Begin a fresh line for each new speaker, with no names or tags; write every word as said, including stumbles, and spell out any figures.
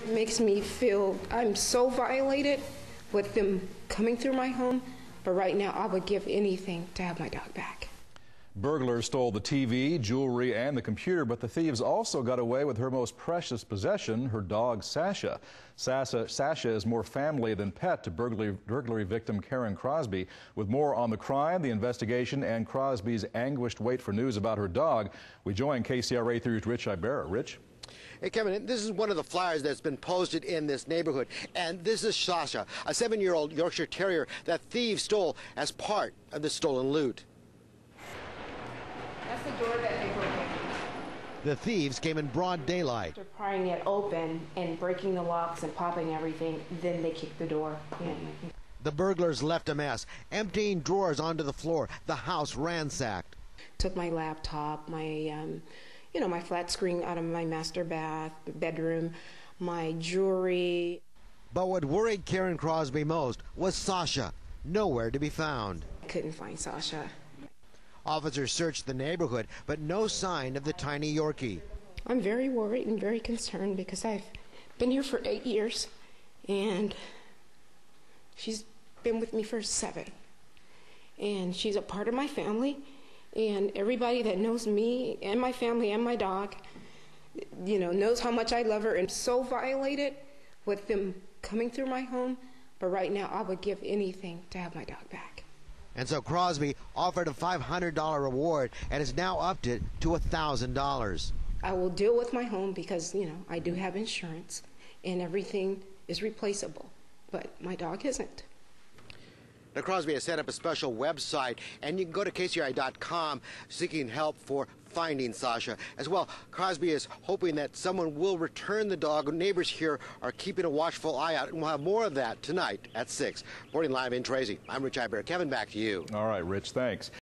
makes me feel I'm so violated with them coming through my home, but right now I would give anything to have my dog back.
Burglars stole the T V, jewelry, and the computer, but the thieves also got away with her most precious possession, her dog, Sasha. Sasha, Sasha is more family than pet to burglary, burglary victim Karen Crosby. With more on the crime, the investigation, and Crosby's anguished wait for news about her dog, we join K C R A three Rich Ibarra. Rich?
Hey, Kevin, this is one of the flyers that's been posted in this neighborhood, and this is Sasha, a seven-year-old Yorkshire terrier that thieves stole as part of the stolen loot.
That's the door that they broke in.
The thieves came in broad daylight.
After prying it open and breaking the locks and popping everything, then they kicked the door in.
The burglars left a mess, emptying drawers onto the floor, the house ransacked.
Took my laptop, my, um, you know, my flat screen out of my master bath, bedroom, my jewelry.
But what worried Karen Crosby most was Sasha, nowhere to be found.
I couldn't find Sasha.
Officers searched the neighborhood, but no sign of the tiny Yorkie.
I'm very worried and very concerned because I've been here for eight years, and she's been with me for seven. And she's a part of my family, and everybody that knows me and my family and my dog, you know, knows how much I love her, and so violated with them coming through my home. But right now, I would give anything to have my dog back.
And so Crosby offered a five hundred dollar reward and has now upped it to one thousand dollars.
I will deal with my home because, you know, I do have insurance and everything is replaceable, but my dog isn't.
Now, Crosby has set up a special website, and you can go to K C R A dot com seeking help for finding Sasha. As well, Crosby is hoping that someone will return the dog. Neighbors here are keeping a watchful eye out, and we'll have more of that tonight at six. Reporting live in Tracy, I'm Rich Ibarra. Kevin, back to you.
All right, Rich, thanks.